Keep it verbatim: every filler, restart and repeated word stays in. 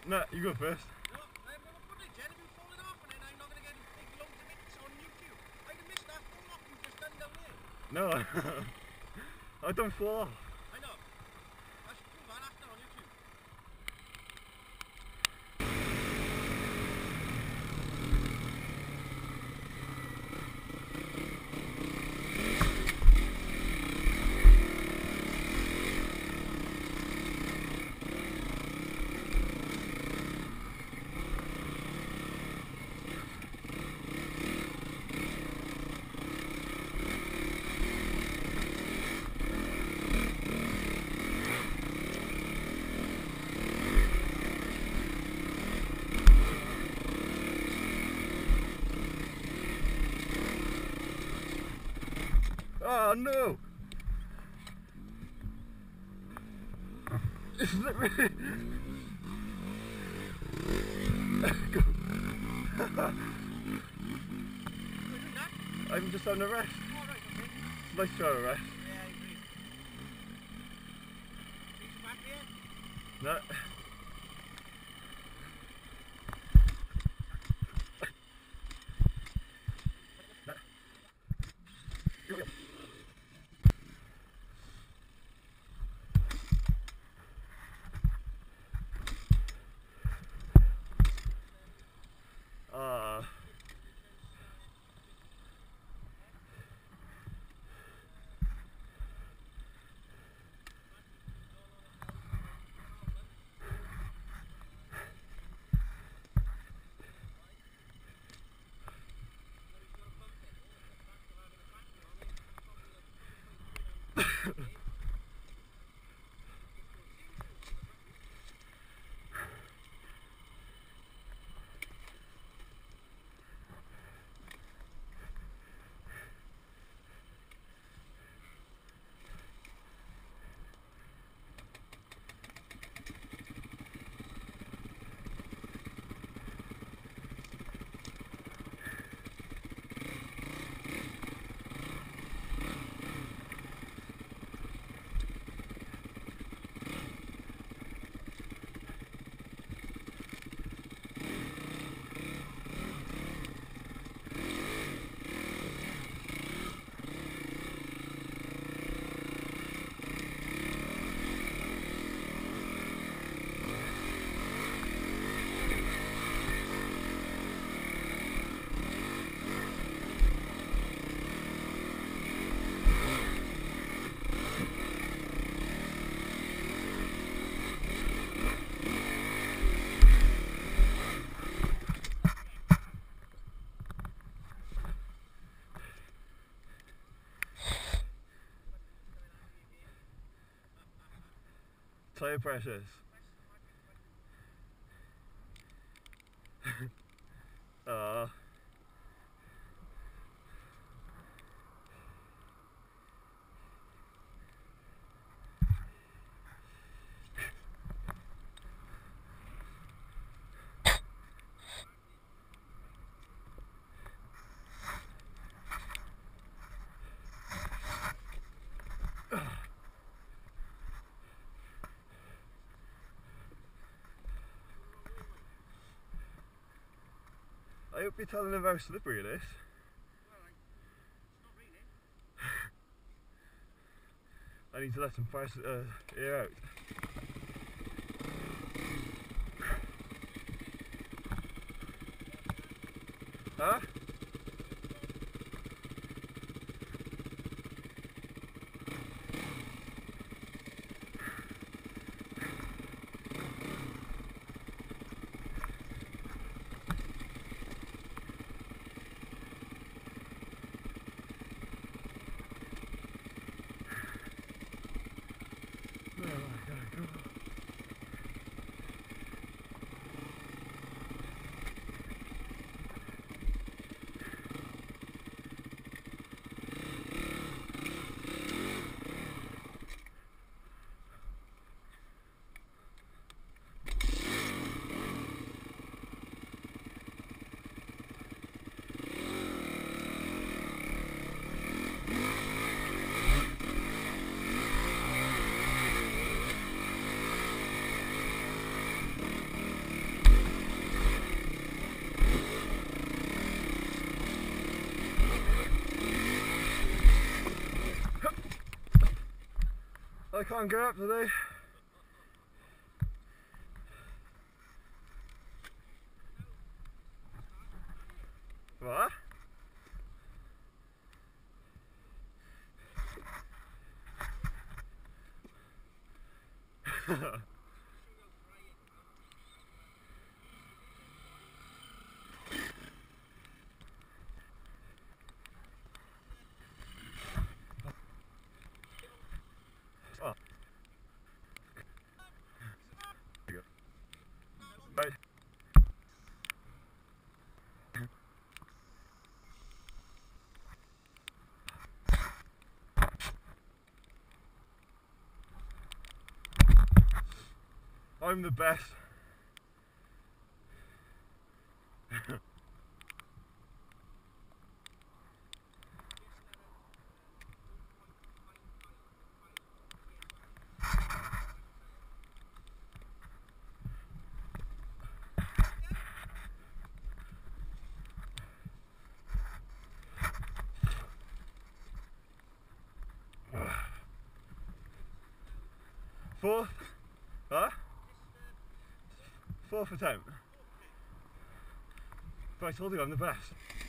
No, you go first. No, I'm going to put it, Jen, if you fall it off, and then I'm not going to get big loads of it on YouTube. I'd have missed that full off you just done down there. No, I don't fall off. I know. I should prove that after on YouTube. Oh no! It's slippery! Go. I'm just on a rest. Oh, right, okay. It's nice to have a rest. Yeah, I agree. Reach back here. No. Ah. Tire pressures. Ah. I hope you're telling them how slippery it is. Well, I, it's not raining. I need to let some fresh uh, air out. Huh? Where am I gonna go? I can't go up today. What? Oh. Right. I'm the best. Fourth? Huh? Fourth attempt. But I told you I'm the best.